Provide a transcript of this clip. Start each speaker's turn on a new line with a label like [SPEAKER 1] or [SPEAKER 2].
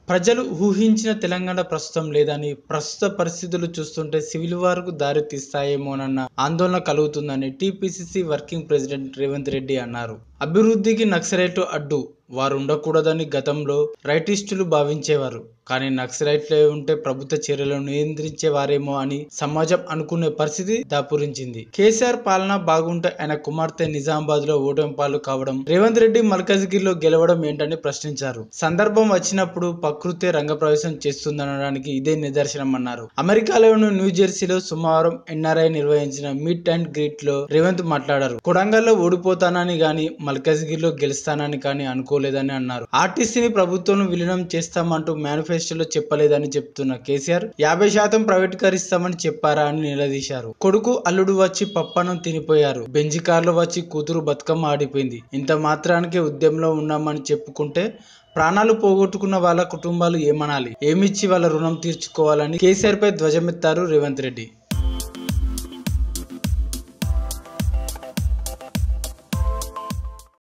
[SPEAKER 1] ప్రజలు ఊహించిన తెలంగాణ ప్రస్తుతం లేదని, ప్రస్తుత పరిస్థితులు చూస్తుంటే సివిల్ వార్కు దారి తీస్తాయేమోనన్న ఆందోళన కలుగుతుందని TPCC working president Revanth Reddy అన్నారు. అభివృద్ధికి నక్సలైట్లు అడ్డు, వారు ఉండకూడదని గతంలో రైటిస్టులు భావించేవారు. కానీ నక్సలైట్లే ఉంటే ప్రభుత్వ చర్యలను నియంత్రించేవారేమో అని సమాజం అనుకునే పరిస్థితి దాపురించింది. కేసీఆర్ పాలన బాగుంటే ఆయన కుమార్తె నిజామాబాద్ లో ఓటమి పాలు కావడం, రేవంత్ రెడ్డి మల్కాజ్గిరిలో గెలవడం ఏంటని ప్రశ్నించారు. సందర్భం వచ్చినప్పుడు ప్రకృతే రంగప్రవేశం చేస్తుందనడానికి ఇదే నిదర్శనమన్నారు. అమెరికాలోని న్యూజెర్సీలో సోమవారం ఎన్ఆర్ఐ నిర్వహించిన మీట్ అండ్ గ్రీట్ లో రేవంత్ మాట్లాడారు. కొడంగల్లో ఓడిపోతానని గాని, మల్కాజ్గిరిలో గెలుస్తానని కానీ అనుకోలేదని అన్నారు. ఆర్టీసీని ప్రభుత్వం విలీనం చేస్తామంటూ మేనిఫెస్టోలో చెప్పలేదని చెప్తున్న కేసీఆర్ 50% ప్రైవేటీకరిస్తామని చెప్పారా అని నిలదీశారు. కొడుకు అల్లుడు వచ్చి పప్పనం తినిపోయారు, బెంజి కార్లో వచ్చి కూతురు బతుకమ్మ ఆడిపోయింది, ఇంత మాత్రానికే ఉద్యమంలో ఉన్నామని చెప్పుకుంటే ప్రాణాలు పోగొట్టుకున్న వాళ్ళ కుటుంబాలు ఏమనాలి, ఏమిచ్చి వాళ్ళ రుణం తీర్చుకోవాలని కేసీఆర్ పై ధ్వజమెత్తారు రేవంత్ రెడ్డి.